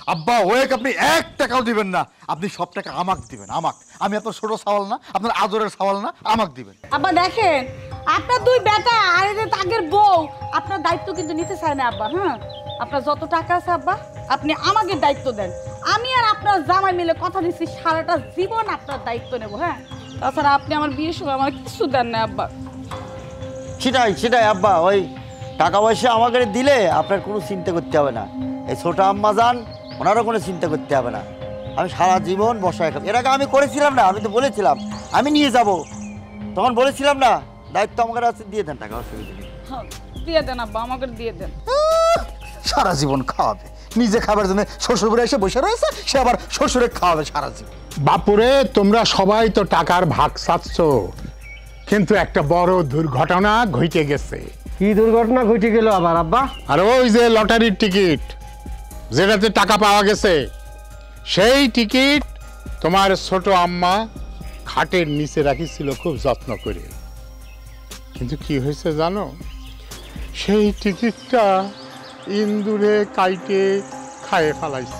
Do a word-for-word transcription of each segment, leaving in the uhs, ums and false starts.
আব্বা ওয়েক আপনি এক টাকাও দিবেন না, আপনি সব টাকা আমাকে দিবেন। আমাক আমি আপনার ছোট সওয়াল না, আপনার আদরের সওয়াল না, আমাকে দিবেন। আব্বা দেখেন আপনার দুই বেটা আর এই যে তাগের বউ আপনার দায়িত্ব কিন্তু নিতে চায় না আব্বা। হ্যাঁ আপনার যত টাকা আছে আব্বা আপনি আমাকে দায়িত্ব দেন। আমি আর আপনার জামাই মিলে কথা দিচ্ছি সারাটা জীবন আপনার দায়িত্ব নেব। হ্যাঁ তাছাড়া আপনি আমার বিয়ের সময় আমার কিছু দেন না আব্বা। সেটাই সেটাই আব্বা, ওই টাকা পয়সা আমাকে দিলে আপনার কোনো চিন্তা করতে হবে না। এই ছোট আম্মা যান, ওনারও কোনো চিন্তা করতে হবে না। আমি সারা জীবন বসায় খাবো। এর আগে আমি করেছিলাম না, আমি তো বলেছিলাম আমি নিয়ে যাব, তখন বলেছিলাম না দায়িত্ব আমাকে আছে, দিয়ে দেন টাকা, অসুবিধা নেই। হ্যাঁ দিয়ে দেন আব্বা, আমাকে দিয়ে দেন। সারা জীবন খাওয়াবে, নিজে খাবার জন্য শ্বশুর বাড়ি এসে বসে রয়েছে, সে আবার শ্বশুরে খাওয়াবে সারা জীবন। বাপুরে তোমরা সবাই তো টাকার ভাগ চাচ্ছ, কিন্তু একটা বড় দুর্ঘটনা ঘটে গেছে। কি দুর্ঘটনা ঘটে গেল আবার আব্বা? আর ওই যে লটারির টিকিট যেটাতে টাকা পাওয়া গেছে, সেই টিকিট তোমার ছোট আম্মা খাটের নিচে রাখিছিল খুব যত্ন করে, কিন্তু কি হয়েছে জানো? সেই টিকিটটা ইন্দুরে কাইটে খায়ে ফেলাইছে।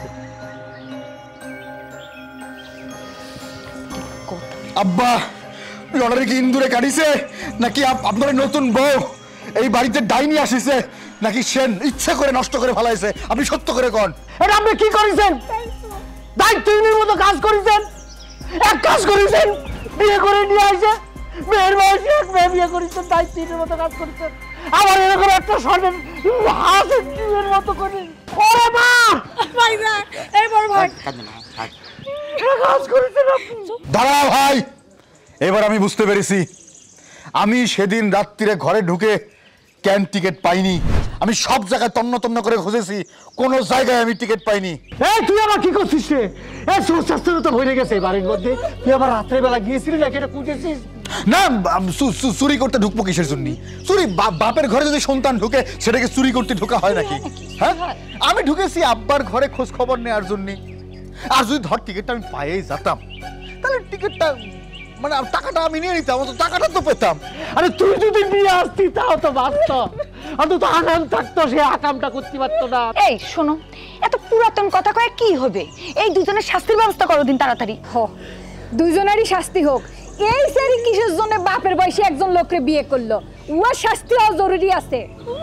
আব্বা লটারি কি ইন্দুরে কাটিছে, নাকি আপনার নতুন বউ এই বাড়িতে ডাইনি আসিছে, নাকি সে ইচ্ছা করে নষ্ট করে ফেলাইছে? আপনি সত্য করে কোন, এটা আপনি কি করেছেন? দায়িত্বহীনের মতো কাজ করেছেন। এক কাজ করেছেন, বিয়ে করে নিয়ে আসে মেয়ের বয়সে এক মেয়ে বিয়ে করেছেন, দায়িত্বহীনের মতো কাজ করেছেন। আবার এরকম একটা সর্বের হাসের টিমের মতো করে ওরে মা ভাই না এই বড় ভাই কাজ করেছেন আপনি। দাঁড়াও ভাই, এবার আমি বুঝতে পেরেছি। আমি সেদিন রাত্রিরে ঘরে ঢুকে ক্যান টিকিট পাইনি, আমি সব জায়গায় তন্ন তন্ন করে খুঁজেছি, কোনো জায়গায় আমি টিকিট পাইনি। এই তুই আবার কি করছিস রে? এই সুস্বাস্থ্য তো ভরে গেছে বাড়ির মধ্যে, তুই আবার রাত্রে বেলা গিয়েছিলি নাকি এটা খুঁজেছিস? না চু- চু- চুরি করতে ঢুকবো কিসের জন্য? চুরি বা- বাপের ঘরে যদি সন্তান ঢুকে সেটাকে চুরি করতে ঢোকা হয় নাকি? হ্যাঁ আমি ঢুকেছি আব্বার ঘরে খোঁজ খবর নেওয়ার জন্য। আর যদি ধর টিকিটটা আমি পাইয়েই যেতাম, তাহলে টিকিটটা মানে টাকাটা আমি নিয়ে নিতাম, অন্তত টাকাটা তো পেতাম। আরে তুই যদি নিয়ে আসতি তাও তো বাঁচত, অন্তত আকাম থাকতো, সে আকামটা করতে পারতো না। এই শোনো, এত পুরাতন কথা কয়ে কি হবে? এই দুজনের শাস্তির ব্যবস্থা করো দিন তাড়াতাড়ি। হো দুজনেরই শাস্তি হোক। এই সেরি কিসের জন্য বাপের বয়সে একজন লোককে বিয়ে করলো, উয়ার শাস্তি হওয়া জরুরি আছে।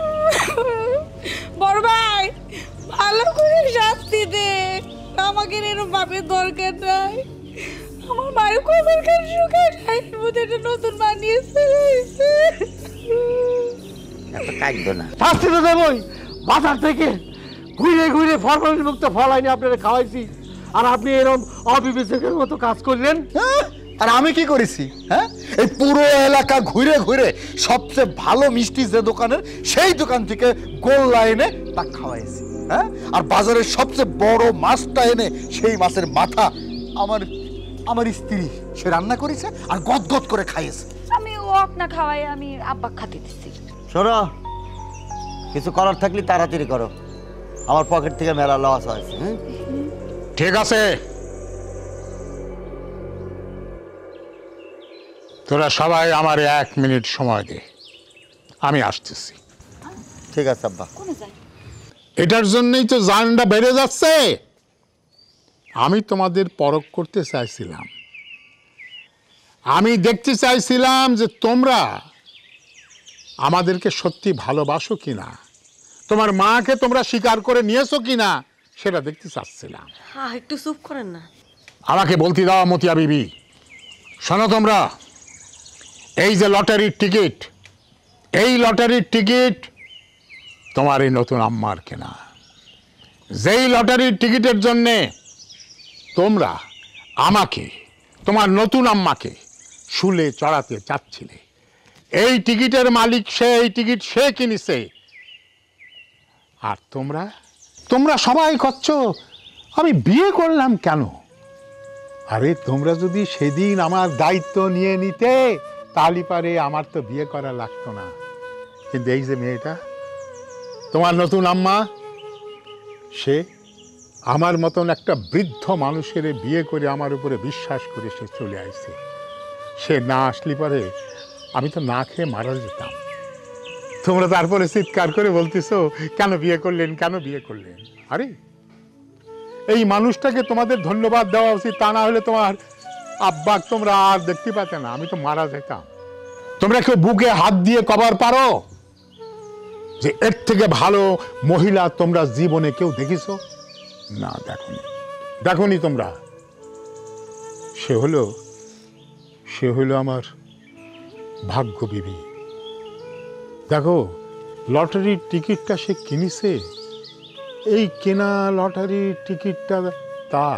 বড় ভাই ভালো করে শাস্তি দে, আমাকে এরকম বাপের দরকার নাই। আমার মায়ের কোমর কান শুকায় গায়ের মধ্যে একটা নতুন বানিয়ে ফেলেছে। এত কাঁদবে না। শাস্তি তো দেবই, বাজার থেকে ঘুরে ঘুরে ফরমালিন মুক্ত ফল আইনি আপনারা খাওয়াইছি, আর আপনি এরকম অবিবেচকের মতো কাজ করলেন। হ্যাঁ? আর আমি কি করেছি? হ্যাঁ এই পুরো এলাকা ঘুরে ঘুরে সবচেয়ে ভালো মিষ্টি যে দোকানের, সেই দোকান থেকে গোল্লা এনে তা খাওয়াইছি। হ্যাঁ আর বাজারের সবচেয়ে বড় মাছটা এনে সেই মাছের মাথা আমার আমার স্ত্রী সে রান্না করেছে আর গদগদ করে খাইয়েছে। আমি ওক না খাওয়াই আমি আব্বা খাতে দিচ্ছি। শোনো, কিছু করার থাকলে তাড়াতাড়ি করো, আমার পকেট থেকে মেলা লস হয়েছে। হ্যাঁ ঠিক আছে, তোরা সবাই আমার এক মিনিট সময় দে, আমি আসতেছি। ঠিক আছে আব্বা। এটার জন্যই তো জানটা বেড়ে যাচ্ছে। আমি তোমাদের পরখ করতে চাইছিলাম, আমি দেখতে চাইছিলাম যে তোমরা আমাদেরকে সত্যি ভালোবাসো কিনা, তোমার মাকে তোমরা স্বীকার করে নিয়েছো কিনা সেটা দেখতে চাচ্ছিলাম। হ্যাঁ একটু চুপ করেন না। আমাকে বলতে দাও মতিয়া বিবি, শোনো তোমরা, এই যে লটারির টিকিট, এই লটারির টিকিট তোমার এই নতুন আম্মার কেনা। যেই লটারির টিকিটের জন্যে তোমরা আমাকে, তোমার নতুন আম্মাকে শুলে চড়াতে চাচ্ছিলে, এই টিকিটের মালিক সে, এই টিকিট সে কিনেছে। আর তোমরা তোমরা সবাই করছো আমি বিয়ে করলাম কেন? আরে তোমরা যদি সেদিন আমার দায়িত্ব নিয়ে নিতে তাহলে পারে আমার তো বিয়ে করা লাগতো না। কিন্তু এই যে মেয়েটা তোমার নতুন আম্মা, সে আমার মতন একটা বৃদ্ধ মানুষের বিয়ে করে আমার উপরে বিশ্বাস করে সে চলে আসছে। সে না আসলে পরে আমি তো না খেয়ে মারা যেতাম। তোমরা তারপরে চিৎকার করে বলতেছো কেন বিয়ে করলেন, কেন বিয়ে করলেন? আরে এই মানুষটাকে তোমাদের ধন্যবাদ দেওয়া উচিত, তা না হলে তোমার আব্বা তোমরা আর দেখতে পাতে না, আমি তো মারা যেতাম। তোমরা কেউ বুকে হাত দিয়ে কবার পারো যে এর থেকে ভালো মহিলা তোমরা জীবনে কেউ দেখিছো? না, দেখনি দেখনি তোমরা। সে হলো সে হলো আমার ভাগ্য বিবি। দেখো, লটারির টিকিটটা সে কিনেছে, এই কেনা লটারির টিকিটটা তার।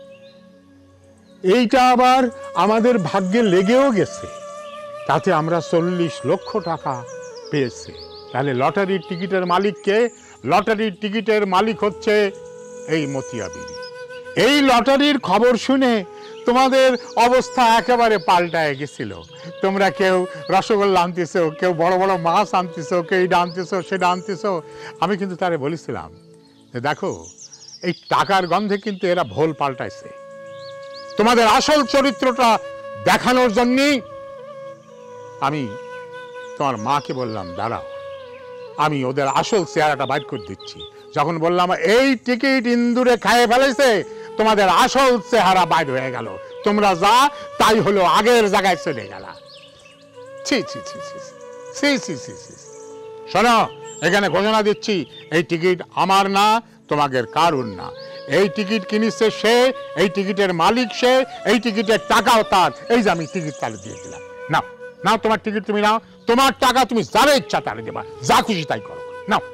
এইটা আবার আমাদের ভাগ্যে লেগেও গেছে, তাতে আমরা চল্লিশ লক্ষ টাকা পেয়েছি। তাহলে লটারির টিকিটের মালিককে? লটারির টিকিটের মালিক হচ্ছে এই মতিয়া বিবি। এই লটারির খবর শুনে তোমাদের অবস্থা একেবারে পাল্টায় গেছিল। তোমরা কেউ রসগোল্লা আনতেছ, কেউ বড় বড় মাছ আনতেছ, কেউ এটা আনতেছ সেটা আনতেছ। আমি কিন্তু তারে বলেছিলাম যে দেখো, এই টাকার গন্ধে কিন্তু এরা ভোল পাল্টাইছে। তোমাদের আসল চরিত্রটা দেখানোর জন্যই আমি তোমার মাকে বললাম দাঁড়াও, আমি ওদের আসল চেহারাটা বাইর করে দিচ্ছি। যখন বললাম এই টিকিট ইন্দুরে খাইয়ে ফেলেছে, তোমাদের আসল চেহারা বাইর হয়ে গেল। তোমরা যা তাই হলো, আগের জায়গায় চলে গেল। ছি ছি ছি ছি ছি ছি ছি ছি। শোনো, এখানে ঘোষণা দিচ্ছি, এই টিকিট আমার না, তোমাদের কারুর না। এই টিকিট কিনেছে সে, এই টিকিটের মালিক সে, এই টিকিটের টাকাও তার। এই যে আমি টিকিট তাহলে দিয়ে দিলাম, নাও নাও তোমার টিকিট তুমি নাও, তোমার টাকা তুমি যারা ইচ্ছা তাহলে দেবা, যা খুশি তাই করো, নাও।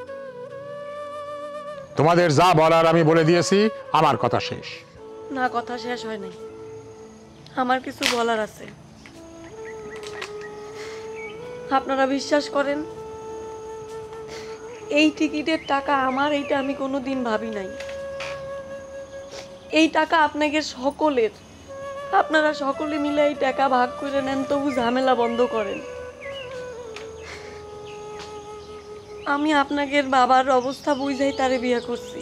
তোমাদের যা বলার আমি বলে দিয়েছি, আমার কথা শেষ। না, কথা শেষ হয় নাই, আমার কিছু বলার আছে। আপনারা বিশ্বাস করেন, এই টিকিটের টাকা আমার, এইটা আমি কোনোদিন ভাবি নাই। এই টাকা আপনাদের সকলের, আপনারা সকলে মিলে এই টাকা ভাগ করে নেন, তবু ঝামেলা বন্ধ করেন। আমি আপনাদের বাবার অবস্থা বুঝাই তারে বিয়ে করছি।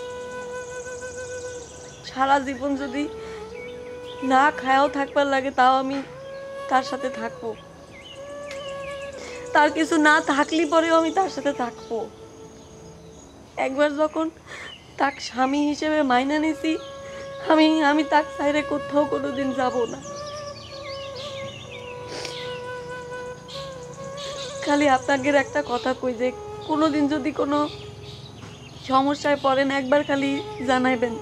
সারা জীবন যদি না খায়াও থাকবার লাগে, তাও আমি তার সাথে থাকবো। তার কিছু না থাকলে পরেও আমি তার সাথে থাকবো। একবার যখন তাক স্বামী হিসেবে মাইনা নিছি, আমি আমি তাক চাইরে কোথাও কোনোদিন যাব না। খালি আপনাদের একটা কথা কই, যে কোনোদিন যদি কোনো সমস্যায় পড়েন, একবার খালি জানাইবেন।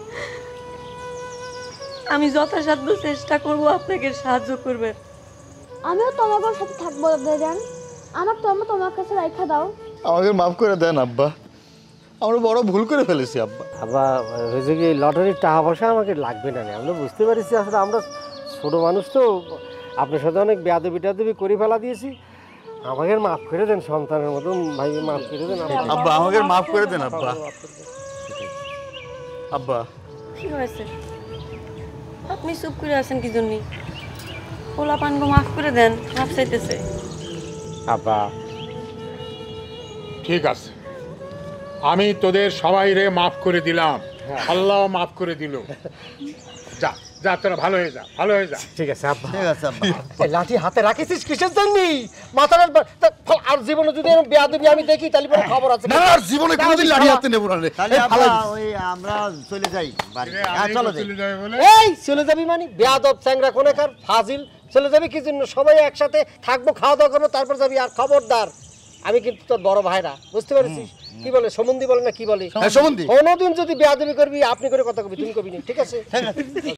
আমি যথাসাধ্য চেষ্টা করব আপনাকে সাহায্য করবেন। আমিও তোমার সাথে থাকবো দেন, আমার তো আমার তোমার কাছে রাখা দাও। আমাকে মাফ করে দেন আব্বা, আমরা বড় ভুল করে ফেলেছি আব্বা। আব্বা, হয়েছে কি, লটারির টাকা পয়সা আমাকে লাগবে না, আমরা বুঝতে পারছি আসলে আমরা ছোটো মানুষ তো, আপনার সাথে অনেক বেয়াদবি টেয়াদবি করে ফেলা দিয়েছি। আমাকে মাফ করে দেন, সন্তানের মতো ভাই মাফ করে দেন আব্বা, আমাকে মাফ করে দেন আব্বা। আব্বা, কি হয়েছে? আপনি চুপ করে আছেন কি জন্য? পোলা পানগো মাফ করে দেন, মাফ চাইতেছে। আব্বা, ঠিক আছে, আমি তোদের সবাই রে মাফ করে দিলাম, আল্লাহ মাফ করে দিল। যা যা, তোরা ভালো হয়ে যা, ভালো হয়ে যা। ঠিক আছে আব্বা, ঠিক আছে আব্বা। এই লাঠি হাতে রাখিস কিসের জন্য? মাথার আর জীবনে যদি এরকম বেয়াদবি আমি দেখি, তাহলে পরে খবর আছে। না আর জীবনে কোনোদিন লাঠি হাতে নেব না রে। তাহলে আব্বা, ওই আমরা চলে যাই বাড়ি। হ্যাঁ, চলো যাই। চলে যাবে বলে এই চলে যাবি মানে? বেয়াদব চ্যাংরা কোনেকার ফাজিল, চলে যাবি কি জন্য? সবাই একসাথে থাকবো, খাওয়া দাওয়া করবো, তারপর যাবি। আর খবরদার, আমি কিন্তু তোর বড় ভাইরা, বুঝতে পারছিস? কি বলে সম্বন্ধী বলে না কি বলে, হ্যাঁ, সম্বন্ধী। কোনোদিন যদি বেয়াদবি করবি, আপনি করে কথা কবি, তুমি কবি না, ঠিক আছে?